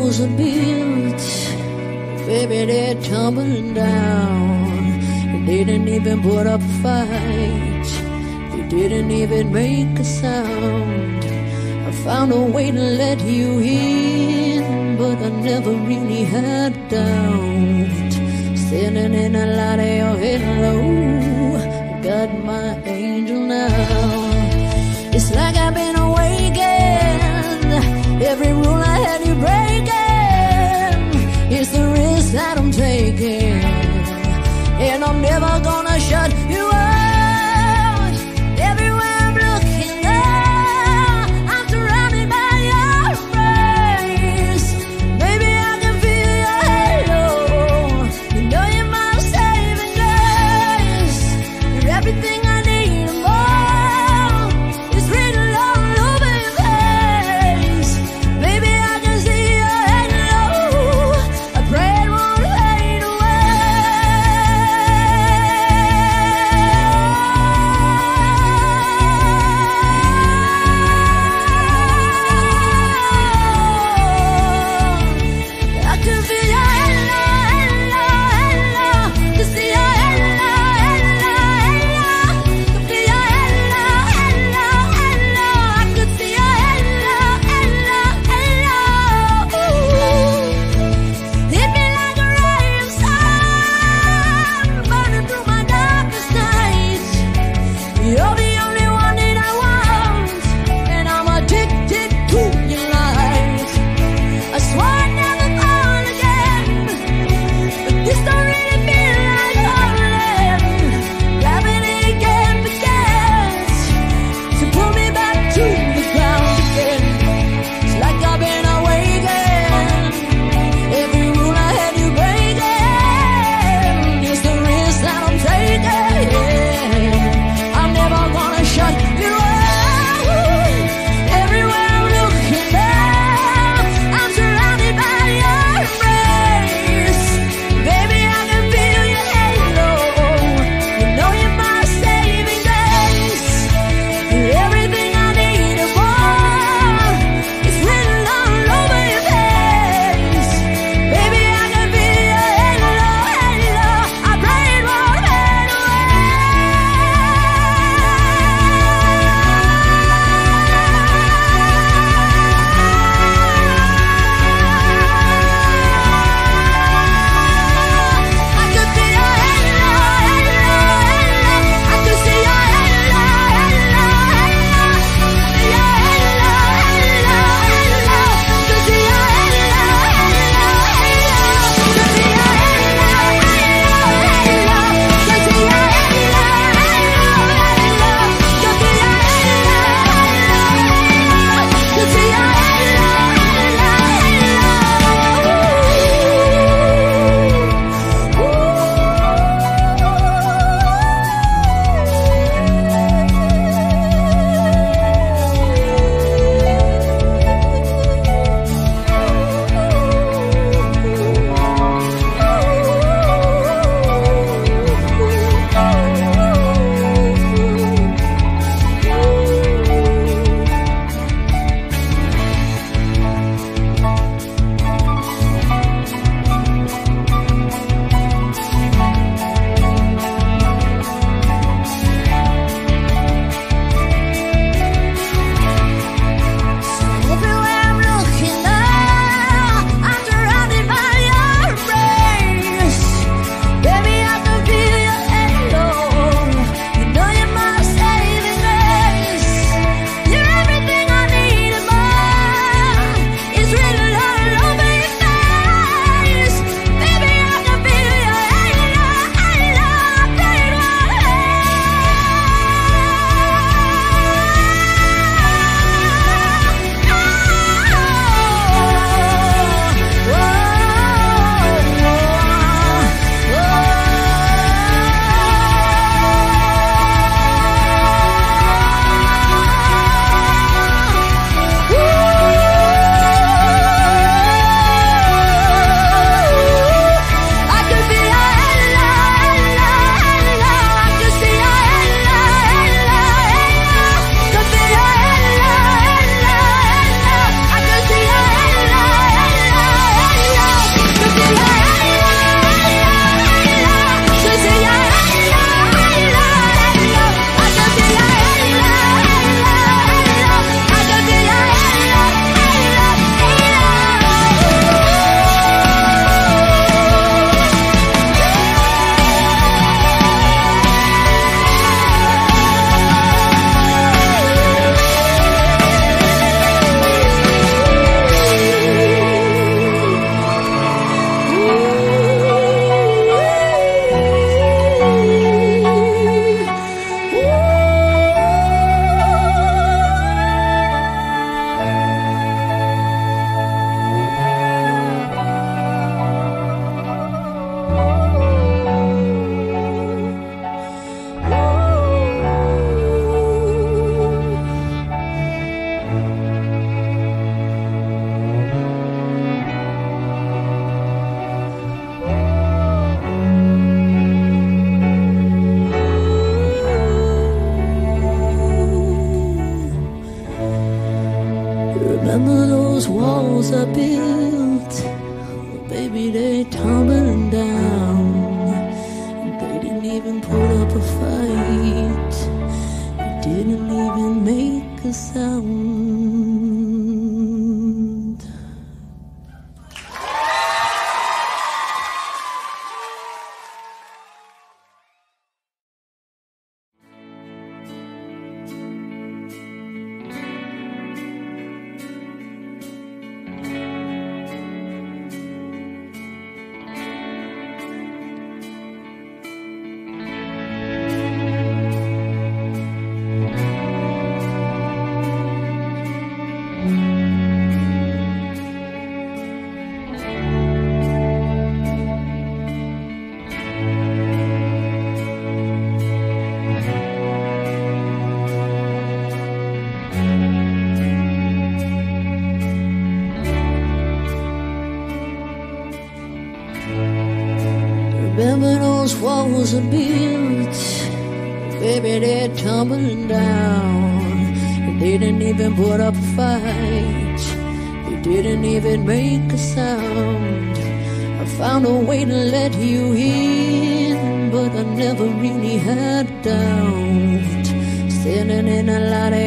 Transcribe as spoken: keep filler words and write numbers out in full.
walls are built, baby, they're tumbling down. They didn't even put up a fight, they didn't even make a sound. I found a way to let you in, but I never really had a doubt. Standing in the light of your halo, I got my angel now. It's like I've been awakened, every rule I had you breaking. It's the risk that I'm taking, and I'm never gonna shut you out. Everywhere I'm looking now, I'm surrounded by your embrace. Baby, I can feel your halo. You know you're my saving grace. You're everything I need and more. It's written all over your face. Baby, I can see your halo. they tumbling down. They didn't even put up a fight. They didn't even make a sound. Remember those walls are built, baby, they're tumbling down. They didn't even put up a fight. They didn't even make a sound. I found a way to let you in, but I never really had a doubt. Standing in a lot of